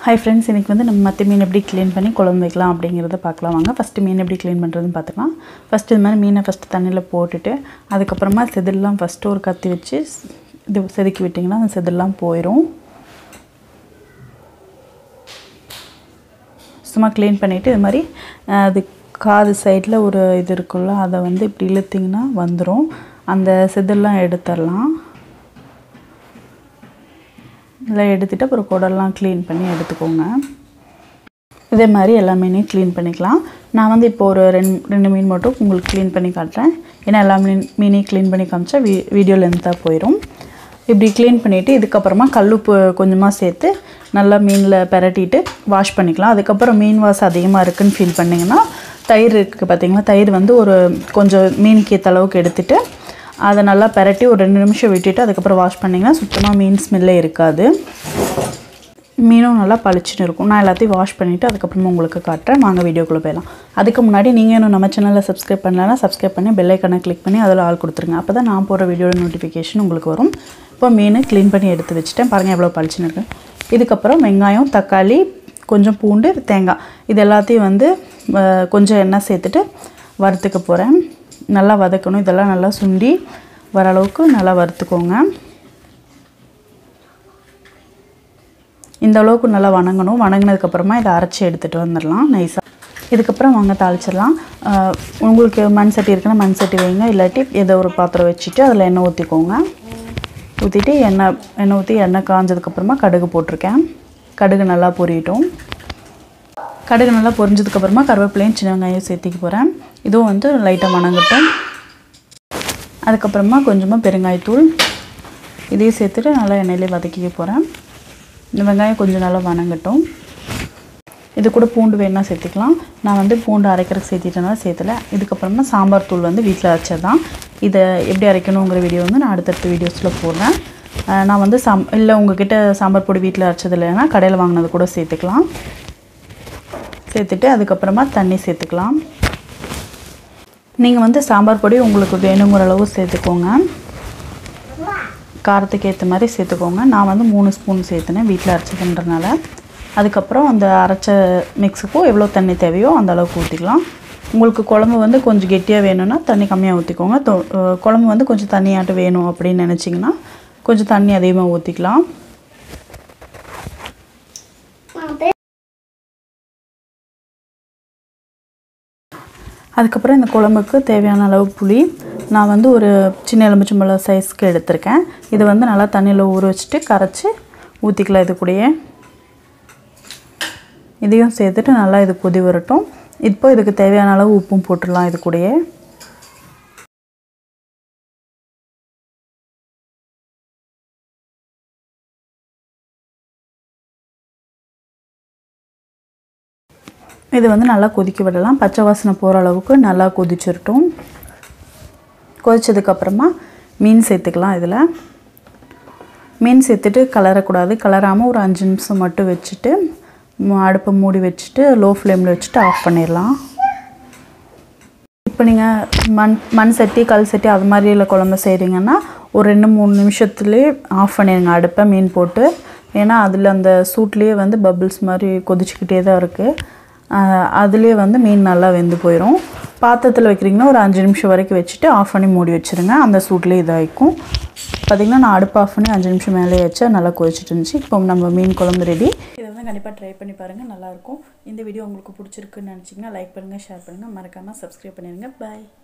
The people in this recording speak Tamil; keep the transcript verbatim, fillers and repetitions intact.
Hi friends, இன்னைக்கு வந்து நம்ம மத்தி மீன் எப்படி க்ளீன் பண்ணி குழம்பு வைக்கலாம் அப்படிங்கறத பார்க்கலாம் வாங்க. ஃபர்ஸ்ட் மீன் எப்படி க்ளீன் பண்றதுன்னு பார்த்துக்கலாம். ஃபர்ஸ்ட் இந்த மாதிரி மீனை ஃபர்ஸ்ட் தண்ணில போட்டுட்டு அதுக்கு அப்புறமா செதில்லாம் ஃபர்ஸ்ட் ஒரு கத்தி வச்சு இது செதுக்கி விட்டீங்கன்னா அந்த செதில்லாம் போயிடும். சும்மா க்ளீன் பண்ணிட்டு இந்த மாதிரி அது காது சைடுல ஒரு இது இருக்குல்ல அத வந்து இப்படி இழுத்தீங்கன்னா வந்துரும். அந்த செதில்லாம் எடுத்துறலாம். இத எடுத்துட்டு அப்புறம் குடல்லாம் க்ளீன் பண்ணி எடுத்துக்கோங்க. இதே மாதிரி எல்லா மீனையும் க்ளீன் பண்ணிக்கலாம். நான் வந்து இப்போ ஒரு ரெண்டு மீன் மட்டும் உங்களுக்கு க்ளீன் பண்ணி காட்டுறேன். ஏன்னா எல்லா மீன் மீனையும் க்ளீன் பண்ணி காமிச்சா வீடியோ லென்த்தா போயிடும். இப்படி க்ளீன் பண்ணிட்டு இதுக்கு அப்புறமா கல்லுப்பு கொஞ்சமா சேர்த்து நல்லா மீன்ல பெரட்டிட்டு வாஷ் பண்ணிக்கலாம். அதுக்கு அப்புறம் மீன் வாசம் அதிகமா இருக்குன்னு ஃபீல் பண்ணீங்கன்னா தயிர் இருக்கு பாத்தீங்களா, தயிர் வந்து ஒரு கொஞ்சம் மீனுக்கு ஏத்த அளவுக்கு எடுத்துட்டு அத நல்லா பெரட்டி ஒரு ரெண்டு நிமிஷம் விட்டுட்டு அதுக்கு அப்புறம் வாஷ் பண்ணீங்கன்னா சுத்தமா மீன் ஸ்மெல்லே இருக்காது. மீனும் நல்லா பளிச்சுன்னு இருக்கும். நான் எல்லாத்தையும் வாஷ் பண்ணிட்டு அதுக்கு அப்புறமா உங்களுக்கு காட்டுறேன். வாங்க வீடியோக்குள்ள போலாம். அதுக்கு முன்னாடி நீங்க இன்னும் நம்ம சேனலை சப்ஸ்கிரைப் பண்ணலனா சப்ஸ்கிரைப் பண்ணி பெல் ஐகானை கிளிக் பண்ணி அதல ஆல் கொடுத்துருங்க. அப்பதான் நான் போற வீடியோட நோட்டிஃபிகேஷன் உங்களுக்கு வரும். இப்போ மீனை க்ளீன் பண்ணி எடுத்து வச்சிட்டேன். பாருங்க எவ்வளவு பளிச்சுன்னு இருக்கு. இதுக்கு அப்புறம் வெங்காயம், தக்காளி, கொஞ்சம் பூண்டு, தேங்காய் இது எல்லாத்தையும் வந்து கொஞ்சம் எண்ணெய் சேர்த்துட்டு வறுத்துக்க போறேன். நல்லா வதக்கணும். இதெல்லாம் நல்லா சுண்டி வர அளவுக்கு நல்லா வறுத்துக்கோங்க. இந்த அளவுக்கு நல்லா வணங்கணும். வணங்கினதுக்கு அப்புறமா இத அரைச்சு எடுத்துட்டு வந்துறலாம் நைஸா. இதுக்கு அப்புறம் வாங்க தாளிச்சிரலாம். உங்களுக்கு மண் சட்டி இருக்குனா மண் சட்டி வைங்க, இல்லாட்டி ஏதோ ஒரு பாத்திரம் வச்சிட்டு அதுல எண்ணெய் ஊத்திக்கோங்க. ஊத்திட்டு எண்ணெய் எண்ணெய் ஊத்தி எண்ணெய் காஞ்சதுக்கு அப்புறமா கடுகு போட்டுருக்கேன். கடுகு நல்லா பொரியட்டும். கடுகு நல்லா பொரிஞ்சதுக்கு அப்புறமா கறிவேப்பிலையும் சின்ன வெங்காயம் சேர்த்திக்க போறேன். இதுவும் வந்து லைட்டா வணங்கட்டும். அதுக்கு அப்புறமா கொஞ்சமா பெருங்காயத்தூள் இதையும் சேர்த்துட்டு நல்லா எண்ணெயில வதக்கிக்க போறேன். இந்த வெங்காயம் கொஞ்சம் நல்லா வணங்கட்டும். இது கூட பூண்டு வேணா சேர்த்துக்கலாம். நான் வந்து பூண்டு அரைக்கிறதுக்கு சேர்த்திட்டனால சேர்த்தல. இதுக்கு அப்புறமா சாம்பார் தூள் வந்து வீட்ல அரைச்சதான். இத எப்படி அரைக்கணும்ங்கற வீடியோ வந்து நான் அடுத்த வீடியோஸ்ல போடுறேன். நான் வந்து இல்ல உங்ககிட்ட சாம்பார் பொடி வீட்ல அரைச்சது இல்லனா கடையில வாங்குனது கூட சேர்த்துக்கலாம். சேர்த்துட்டு அதுக்கு அப்புறமா தண்ணி சேர்த்துக்கலாம். நீங்க வந்து சாம்பார் பொடி உங்களுக்கு வேணுங்கிற அளவு சேர்த்துக்கோங்க. காரத்துக்கு ஏத்த மாதிரி சேர்த்துக்கோங்க. நான் வந்து மூணு ஸ்பூன் சேர்த்தேன் வீட்ல அரைச்சதுன்றனால. அதுக்கு அப்புறம் அந்த அரைச்ச மிக்ஸுக்கு எவ்வளவு தண்ணி தேவையோ அந்த அளவுக்கு ஊத்திக்கலாம். உங்களுக்கு குழம்பு வந்து கொஞ்சம் கெட்டியா வேணும்னா தண்ணி கம்மியா ஊத்திக்கோங்க. குழம்பு வந்து கொஞ்சம் தண்ணியாட்ட வேணும் அப்படி நினைச்சீங்கன்னா கொஞ்சம் தண்ணி அதிகமா ஊத்திக்கலாம். அதுக்கு அப்புறம் இந்த குழம்புக்கு தேவையான அளவு புளி நான் வந்து ஒரு சின்ன எலுமிச்சம்பழம் சைஸ்க்கு எடுத்துர்க்கேன். இது வந்து நல்லா தண்ணில ஊற வச்சிட்டு கரைச்சு ஊத்திக்கலாம் இது கூடயே. இதையும் சேர்த்துட்டு நல்லா இது கொதி வரட்டும். இப்போ இதுக்கு தேவையான அளவு உப்பும் போட்டுறலாம் இது கூடயே. இது வந்து நல்லா கொதிக்க விடலாம். பச்சை வாசனை போற அளவுக்கு நல்லா கொதிச்சிரட்டும். கொதிச்சதுக்கு அப்புறமா மீன் சேர்த்துக்கலாம் இதுல. மீன் சேர்த்துட்டு கலர கூடாது. கலராம ஒரு அஞ்சு நிமிஷம் மட்டும் வெச்சிட்டு அடுப்பை மூடி வச்சிட்டு லோ ஃப்ளேம்ல வச்சிட்டு ஆஃப் பண்ணிரலாம். இப்போ நீங்க மண் மண் சட்டி, கல் சட்டி அது மாதிரில குழம்பு செய்றீங்கன்னா ஒரு ரெண்டு மூணு நிமிஷத்துலயே ஆஃப் பண்ணிருங்க அடுப்பை மீன் போட்டு. ஏனா அதுல அந்த சூட்லயே வந்து பபிள்ஸ் மாதிரி கொதிச்சிட்டே தான் இருக்கு. அதுலயே வந்து மீன் நல்லா வெந்து போயிடும். பாத்திரத்துல வைக்கிறீங்கன்னா ஒரு அஞ்சு நிமிஷம் வரைக்கும் வச்சிட்டு ஆஃப் பண்ணி மூடி வச்சிருங்க. அந்த சூட்லயே இதாயிக்கும். பாத்தீங்கன்னா நான் அடுப்பு ஆஃப் பண்ணி அஞ்சு நிமிஷம் மேலே வச்சா நல்லா கொதிச்சிட்டு இருந்துச்சு. இப்போ நம்ம மீன் குழம்பு ரெடி. இத வந்து கண்டிப்பா ட்ரை பண்ணி பாருங்க, நல்லா இருக்கும். இந்த வீடியோ உங்களுக்கு பிடிச்சிருக்குன்னு நினைச்சீங்கன்னா லைக் பண்ணுங்க, ஷேர் பண்ணுங்க, மறக்காம சப்ஸ்கிரைப் பண்ணிருங்க. பை.